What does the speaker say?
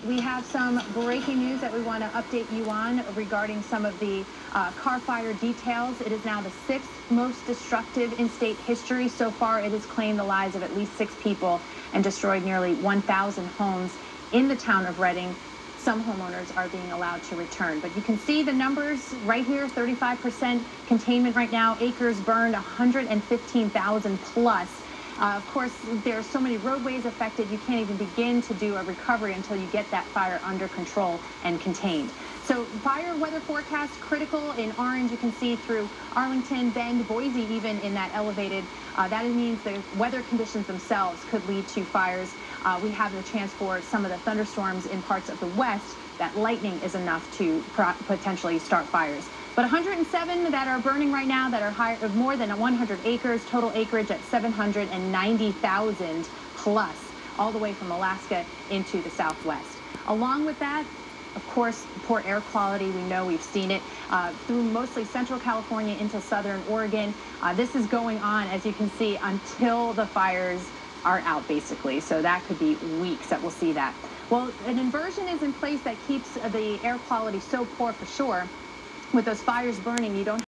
We have some breaking news that we want to update you on regarding some of the Carr fire details. It is now the sixth most destructive in state history. So far, it has claimed the lives of at least 6 people and destroyed nearly 1,000 homes in the town of Redding. Some homeowners are being allowed to return. But you can see the numbers right here, 35% containment right now. Acres burned, 115,000 plus. Of course, there are so many roadways affected, you can't even begin to do a recovery until you get that fire under control and contained. So fire weather forecast critical. In orange, you can see through Arlington, Bend, Boise, even in that elevated. That means the weather conditions themselves could lead to fires. We have the chance for some of the thunderstorms in parts of the west. That lightning is enough to potentially start fires. But 107 that are burning right now that are higher, more than 100 acres, total acreage at 790,000 plus, all the way from Alaska into the southwest. Along with that, of course, poor air quality. We know, we've seen it through mostly central California into southern Oregon. This is going on, as you can see, until the fires are out, basically. So that could be weeks that we'll see that. Well, an inversion is in place that keeps the air quality so poor for sure. With those fires burning, you don't